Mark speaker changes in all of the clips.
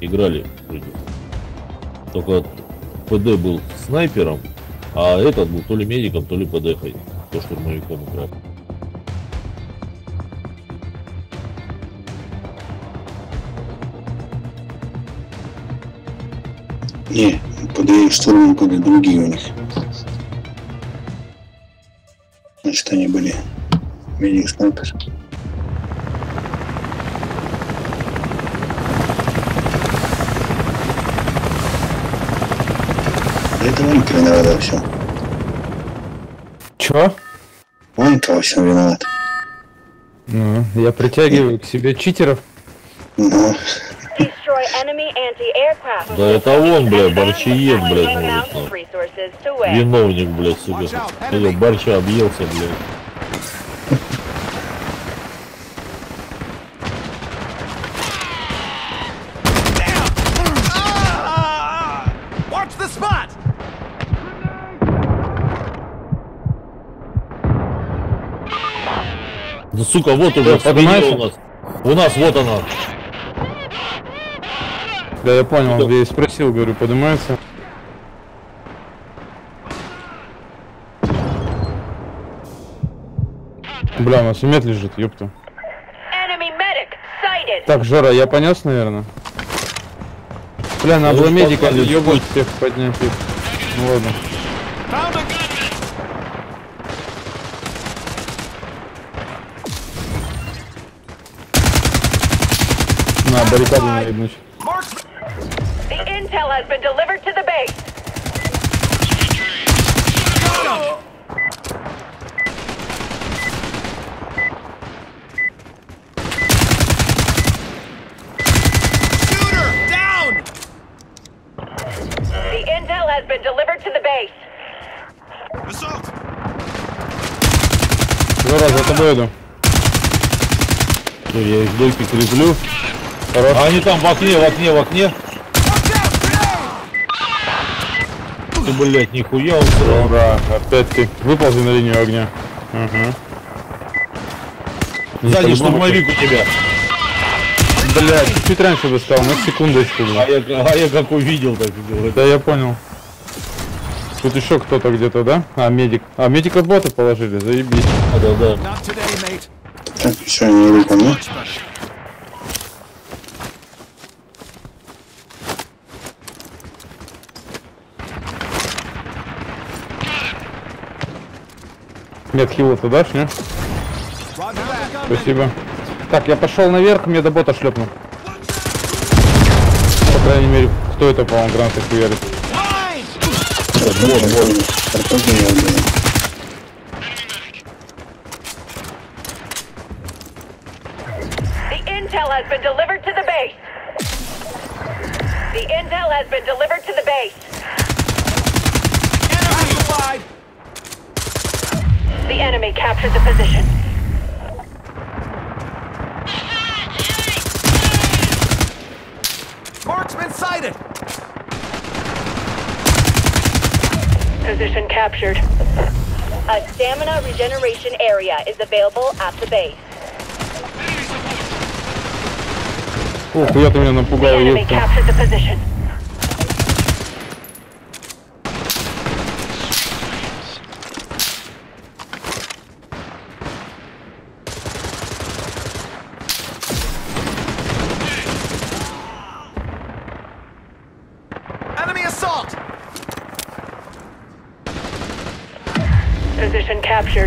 Speaker 1: играли. Только ПД был снайпером, а этот был то ли медиком, то ли ПДхой. То штурмовиком играл.
Speaker 2: Не, ПД и штурмы были другие у них. Значит, они были медик-снайпер. Это Ванька виноват во всем.
Speaker 3: Чё?
Speaker 2: Ванька во всем виноват.
Speaker 3: Ну, я притягиваю к себе читеров.
Speaker 2: Ну.
Speaker 1: Да это он, блядь, борчиед, блядь, может, виновник, блядь, сука. Или борча объелся, блядь. Да сука, вот уже
Speaker 3: поднимайся.
Speaker 1: у нас вот она.
Speaker 3: Да, я понял, я и спросил, говорю, поднимается. Бля, у нас и мед лежит, ёпта. Так, Жора, я понес, наверное. Бля, надо было медика ёбать всех поднять их. Ну ладно. На, баррикаду наебнуть.
Speaker 4: The intel has been delivered to the base. Shooter down. The intel has been delivered to the base. Assault.
Speaker 3: Жора, за тобой иду.
Speaker 1: Я их дойки креплю. Хорошо. А они там в окне. Ты, блядь, нихуя он сразу.
Speaker 3: Да, опять ты. Выползи на линию огня. Ага.
Speaker 1: Сзади штурмовик у тебя.
Speaker 3: Блядь, чуть раньше бы сказал, на секундочку.
Speaker 1: А я как увидел, так и говорю.
Speaker 3: Да я понял. Тут еще кто-то где-то, да? А, медик. А, медика бота положили, заебись.
Speaker 1: Да.
Speaker 2: Так, еще не иду ко мне.
Speaker 3: Нет, хила-то дашь, не? Спасибо. Так, я пошел наверх, мне до бота шлепнул. По крайней мере, кто это, по-моему, гранаты хуярит?
Speaker 4: The intel has been delivered to the base. The intel has been delivered to the base. The enemy captured the position.
Speaker 5: Marksman sighted.
Speaker 4: Position captured. A stamina regeneration area is available at the base.
Speaker 3: Ох, я-то меня напугал.
Speaker 4: The enemy captured the position.
Speaker 5: Enemy assault.
Speaker 4: Position captured.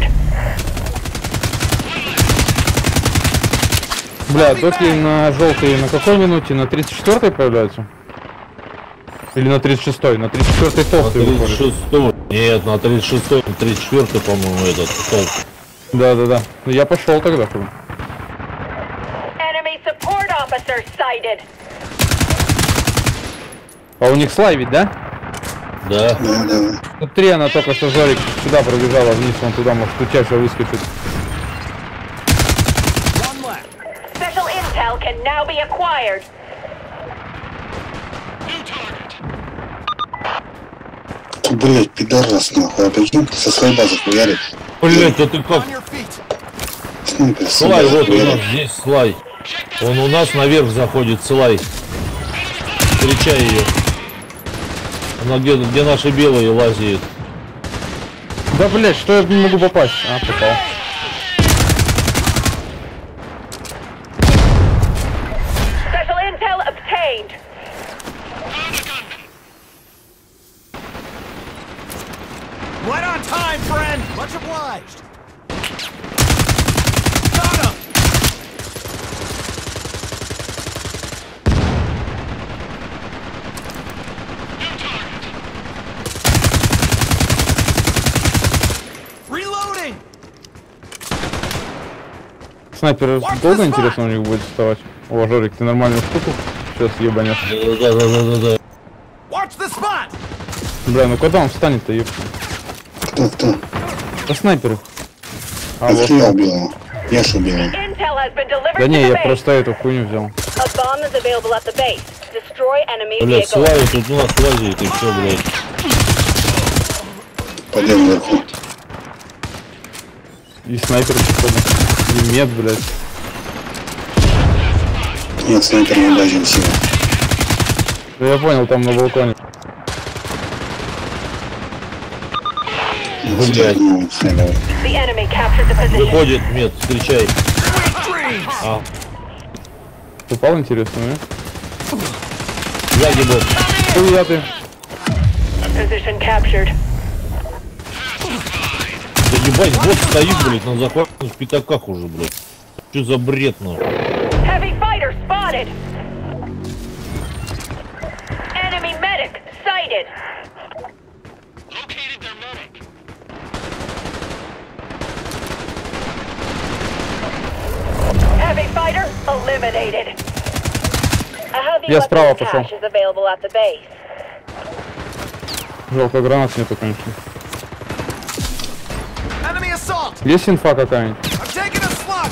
Speaker 3: Бля, токи на желтые на какой минуте? На 34-й появляются? Или на 36-й? На 34-й толстый выходит.
Speaker 1: 36-й. Нет, на 36-й, 34-й, по-моему, этот толстый.
Speaker 3: Да. Ну я пошел тогда.
Speaker 4: Enemy support officer sighted.
Speaker 3: А у них слай ведь, да?
Speaker 1: Да.
Speaker 3: Тут 3 она только что Жорик сюда пробежала вниз, он туда может чаще выскочить.
Speaker 4: Special intel can now be acquired.
Speaker 2: Блять, пидорас нахуй, а прикинь, со своей базы хуярит.
Speaker 1: Блять, да ты как?
Speaker 2: Снайпер,
Speaker 1: Слай, вот у нас здесь слай. Он у нас наверх заходит, слай. Встречай ее. Она где наши белые лазит.
Speaker 3: Да, блядь, что я не могу попасть? А, попал.
Speaker 4: Special intel obtained.
Speaker 5: Right on time, friend. Much obliged. Got him. Reloading.
Speaker 3: Снайпер долго, интересно, у них будет вставать? О, Жорик, ты нормальную штуку сейчас ебанешь.
Speaker 1: Да.
Speaker 5: Watch the spot.
Speaker 3: Бля, ну когда он встанет-то, ёпта?
Speaker 2: Кто?
Speaker 3: Да снайперы. А,
Speaker 2: Это
Speaker 3: вот.
Speaker 2: я убил его. Я ж убил его.
Speaker 4: Intel has been delivered
Speaker 3: Да
Speaker 4: to
Speaker 3: не,
Speaker 4: the
Speaker 3: я
Speaker 4: base.
Speaker 3: просто эту хуйню взял.
Speaker 4: A bomb is available at the base. Destroy enemy
Speaker 1: Блядь,
Speaker 4: vehicles.
Speaker 1: Славик тут у нас лазит и все, блядь.
Speaker 2: Пойдем вверху.
Speaker 3: И снайпер, походу. И мед, блядь.
Speaker 2: Нет, снайпер на базе всего.
Speaker 3: Да я понял, там на балконе.
Speaker 1: Блядь.
Speaker 2: Ну, снайпер.
Speaker 4: The enemy captured the position.
Speaker 1: Выходит, мед, встречай. А,
Speaker 3: Попал, интересно, не?
Speaker 1: сзади был.
Speaker 3: Хуя ты.
Speaker 4: Position captured.
Speaker 1: Да ебать, бот стоит, блядь, на захватных пятаках уже, блядь. Что за бред, нахуй?
Speaker 4: Heavy fighter spotted. Enemy medic sighted.
Speaker 6: Located their medic.
Speaker 4: Heavy fighter eliminated. A heavy
Speaker 3: Я справа
Speaker 4: weapons
Speaker 3: пошел.
Speaker 4: cache is available at the base.
Speaker 3: Жалко, гранат нету, конечно.
Speaker 5: Enemy assault.
Speaker 3: Есть инфа какая-нибудь?
Speaker 5: I'm taking a slug.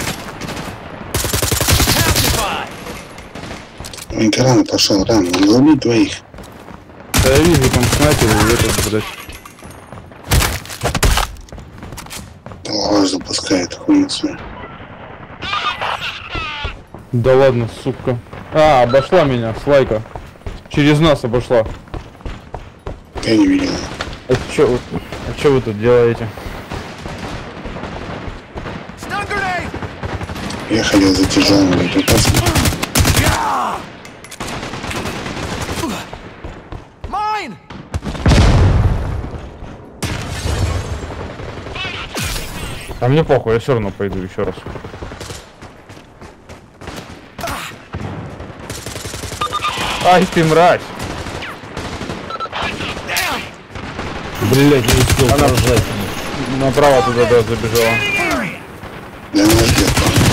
Speaker 5: Pacify.
Speaker 2: Маленько рано пошел, рано. Он забил двоих.
Speaker 3: Да я вижу, там снайпер и этот, блядь.
Speaker 2: Лаваш запускает хуйню свою.
Speaker 3: Да ладно, сука. А, обошла меня, слайка. Через нас обошла.
Speaker 2: Я не видел.
Speaker 3: А чё вы тут делаете?
Speaker 5: Stun grenade.
Speaker 2: Я ходил за тяжелыми боеприпасами.
Speaker 5: Yeah. Mine.
Speaker 3: А мне похуй, я все равно пойду еще раз. Ай ты мразь!
Speaker 1: Блядь, не успел
Speaker 3: Она-
Speaker 1: прожать.
Speaker 3: Направо туда, да, забежала.
Speaker 2: Да она ждет.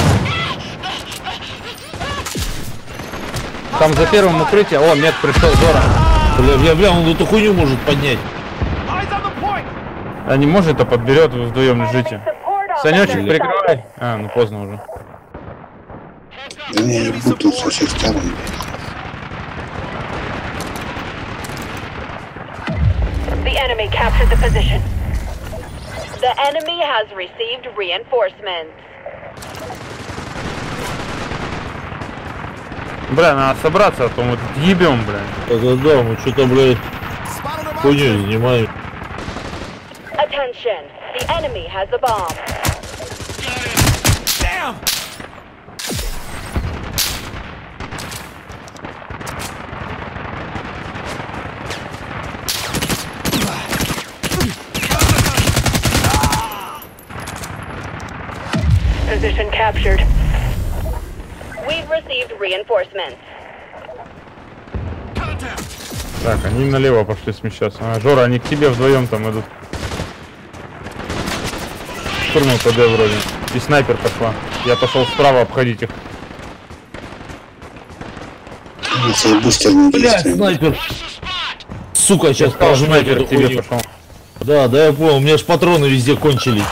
Speaker 3: Там за первым укрытием. О, мед пришел, Жора.
Speaker 1: Бля, он эту хуйню может поднять.
Speaker 5: Eyes on the point.
Speaker 3: А не может, а подберет, вы вдвоем лежите.
Speaker 4: Support
Speaker 3: Санечек,
Speaker 4: officers
Speaker 3: прикрывай. А, ну поздно уже.
Speaker 2: Да не, ебут тут со всех сторон.
Speaker 4: The enemy captured the position. The enemy has received reinforcements.
Speaker 3: Бля, надо собраться, а то мы тут ебем, бля.
Speaker 1: Да, мы что-то, блядь,
Speaker 5: Spotted him.
Speaker 1: хуйню занимаем.
Speaker 4: Attention, the enemy has a bomb.
Speaker 5: Damn.
Speaker 4: Position captured. We've received reinforcements.
Speaker 3: Так, они налево пошли смещаться. А, Жора, они к тебе вдвоем там идут. Штурман ПД вроде. И снайпер пошла. Я пошел справа обходить их.
Speaker 2: У нас и бустер не
Speaker 1: Блядь,
Speaker 2: действует.
Speaker 1: снайпер. Сука, сейчас
Speaker 3: Стал
Speaker 1: прожимать
Speaker 3: снайпер
Speaker 1: эту
Speaker 3: к тебе
Speaker 1: хуйню.
Speaker 3: пошел.
Speaker 1: Да, я понял, у меня ж патроны везде кончились.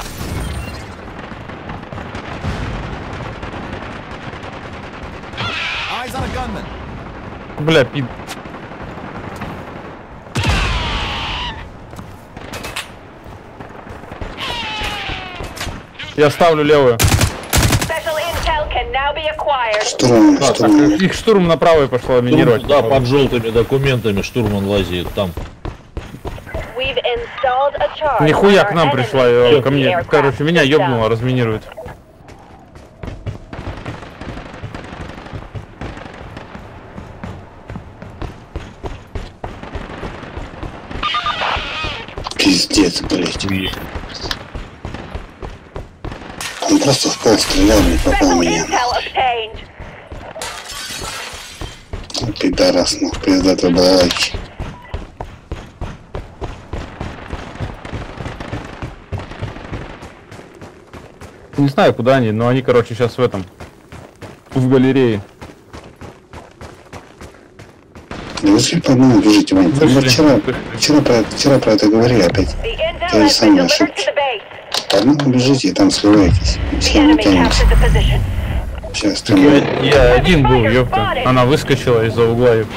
Speaker 5: Eyes on a gunman.
Speaker 3: Бля, пид. Я ставлю левую.
Speaker 4: Special intel can now be acquired. acquired.
Speaker 2: Штурм,
Speaker 1: Так,
Speaker 2: штурм.
Speaker 3: Их штурм на правой пошло минировать.
Speaker 1: Да, под желтыми документами штурман лазит там.
Speaker 4: We've installed a charge.
Speaker 3: Нихуя
Speaker 4: on
Speaker 3: к
Speaker 4: our
Speaker 3: нам
Speaker 4: enemy
Speaker 3: пришла, ко мне.
Speaker 4: anti-aircraft
Speaker 3: Короче, меня
Speaker 4: system.
Speaker 3: ёбнуло, разминирует.
Speaker 2: Пиздец, блять. Он просто в пол стрелял, не попал в
Speaker 4: Special
Speaker 2: меня.
Speaker 4: intel obtained.
Speaker 2: Пидорас, ну, пиздатый балалайки.
Speaker 3: Не знаю, куда они, но они, короче, сейчас в этом. В галерее.
Speaker 2: Да вы же по одному бежите, Вань. Мы
Speaker 3: Вышли.
Speaker 2: вчера про это говорили опять.
Speaker 4: The intel
Speaker 2: То же
Speaker 4: has been
Speaker 2: самое,
Speaker 4: delivered
Speaker 2: ошибки.
Speaker 4: to the base.
Speaker 2: По одному бежите и там скрываетесь.
Speaker 4: The
Speaker 2: Все, не
Speaker 4: enemy
Speaker 2: тянете.
Speaker 4: captured the position.
Speaker 2: Сейчас там.
Speaker 3: Я один был, ёпта. Она выскочила из-за угла, ёпта.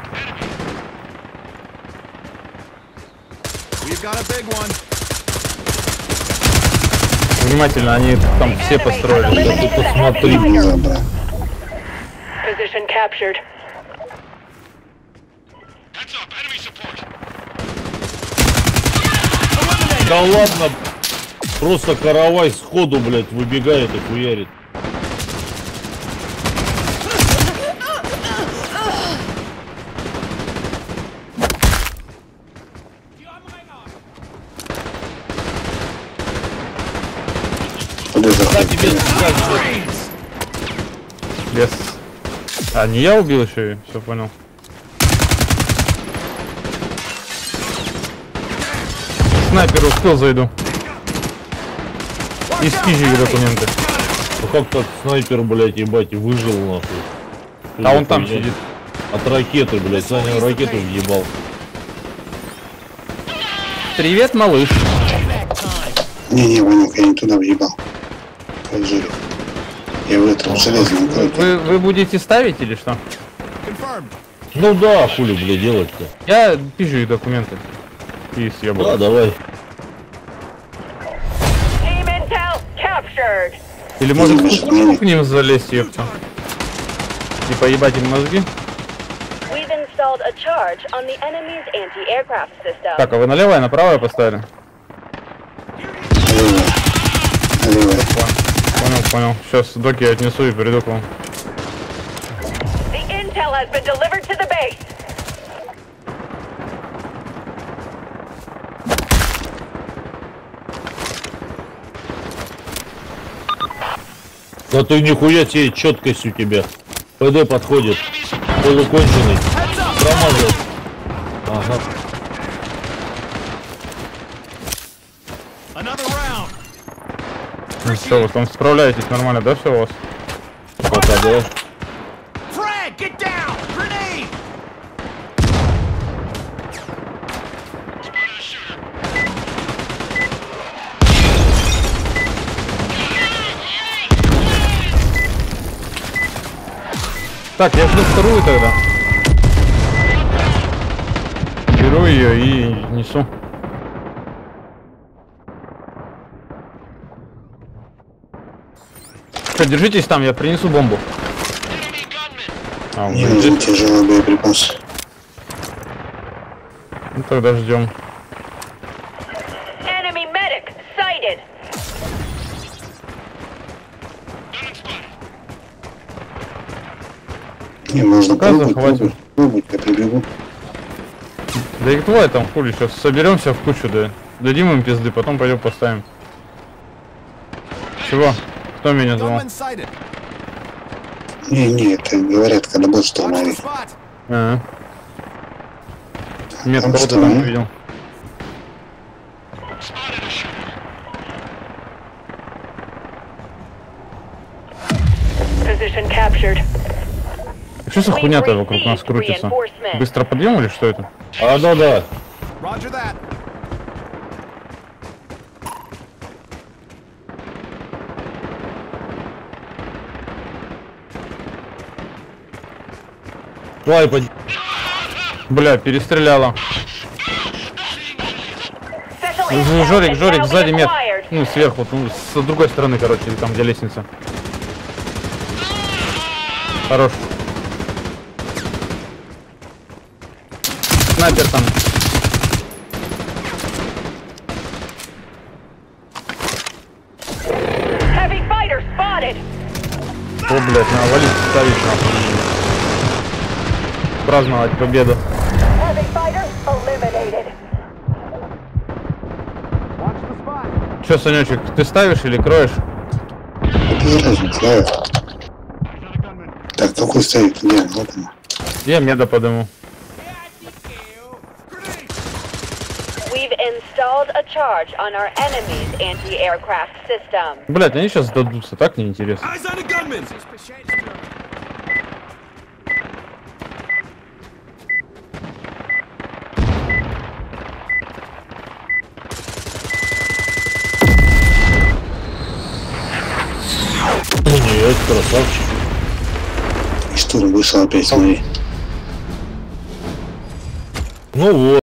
Speaker 5: We've got a big one.
Speaker 3: Внимательно, они там все построили.
Speaker 1: Да ты посмотри.
Speaker 2: Не забрал.
Speaker 4: Position captured.
Speaker 1: Да ладно. Просто каравай сходу, блядь, выбегает и хуярит.
Speaker 2: Куда
Speaker 1: Да
Speaker 2: заходит?
Speaker 1: тебе сзади.
Speaker 3: Лес. А, не я убил еще и все понял. Снайпер успел, зайду. И спизжили документы.
Speaker 1: Ну как так снайпер, блядь, ебать, и выжил нахуй.
Speaker 3: А он там
Speaker 1: Хуйня.
Speaker 3: сидит.
Speaker 1: От ракеты, блядь, Саня ракету въебал.
Speaker 3: Привет, малыш.
Speaker 2: Не, Ванюк, я не туда въебал. Как Жирик. Я в этом железном круге.
Speaker 3: Вы будете ставить или что?
Speaker 5: Confirmed.
Speaker 1: Ну да, хули, блядь, делать-то.
Speaker 3: Я пишу их документы. И съебал.
Speaker 1: Да, давай.
Speaker 4: Team intel captured.
Speaker 3: Или может
Speaker 2: Видишь,
Speaker 3: в кукушку к ним залезть, ёпта. И поебать им мозги.
Speaker 4: We've installed a charge on the enemy's anti-aircraft system.
Speaker 3: Так, а вы налево и направо поставили?
Speaker 2: Левая.
Speaker 3: Понял. Сейчас доки отнесу и приду к вам.
Speaker 4: The intel has been delivered to the base.
Speaker 1: Да ты нихуя себе, четкость у тебя. ПД подходит. Полуконченый. Промазал. Ага.
Speaker 5: Another round.
Speaker 3: Ну что, вы там справляетесь нормально, да, все у вас?
Speaker 1: Пока, да.
Speaker 5: Frag, get down. Grenade.
Speaker 3: Так, я жду вторую тогда. Беру ее и несу. Что, держитесь там, я принесу бомбу. А,
Speaker 2: Мне
Speaker 3: вы
Speaker 2: нужен
Speaker 3: здесь?
Speaker 2: тяжелый боеприпас.
Speaker 3: Ну тогда ждем.
Speaker 4: Enemy medic sighted.
Speaker 2: Не, можно
Speaker 3: Пока захватим.
Speaker 2: пробовать, я прибегу.
Speaker 3: Да их двое там, хули, сейчас соберемся в кучу, да. Дадим им пизды, потом пойдем поставим. Чего? Кто меня звал?
Speaker 5: Gunman sighted.
Speaker 2: Не, это говорят, когда будет
Speaker 5: Watch the
Speaker 2: штурмовик.
Speaker 5: spot.
Speaker 3: Ага. Нет,
Speaker 2: Там
Speaker 3: кого-то
Speaker 2: что,
Speaker 3: там
Speaker 2: ну?
Speaker 3: увидел.
Speaker 4: Position captured.
Speaker 3: Что за хуйня-то вокруг нас крутится? Быстро подъем или что это?
Speaker 1: А, да.
Speaker 5: Roger that.
Speaker 1: Давай, под...
Speaker 3: Бля, перестреляла.
Speaker 4: Special intel
Speaker 3: Жорик,
Speaker 4: has
Speaker 3: Жорик,
Speaker 4: now
Speaker 3: сзади
Speaker 4: been
Speaker 3: мет.
Speaker 4: acquired.
Speaker 3: Ну, сверху, ну, с другой стороны, короче, там, где лестница. Хорош. Снайпер там.
Speaker 4: Heavy fighter spotted.
Speaker 3: О, блядь, надо валить, ставить нахуй. Праздновать победу.
Speaker 4: Heavy fighter eliminated.
Speaker 5: Watch the spot.
Speaker 3: Че, Санечек, ты ставишь или кроешь?
Speaker 2: Это разница, ставит. Так, какой ставит? Где? Вот она.
Speaker 3: Я меда подыму.
Speaker 4: We've installed a charge on our enemy's anti-aircraft system.
Speaker 3: Блядь, они сейчас сдадутся, так неинтересно.
Speaker 5: Eyes on the gunman.
Speaker 1: Нет, красавчик.
Speaker 2: И штурм вышел опять, смотри.
Speaker 1: Ну вот.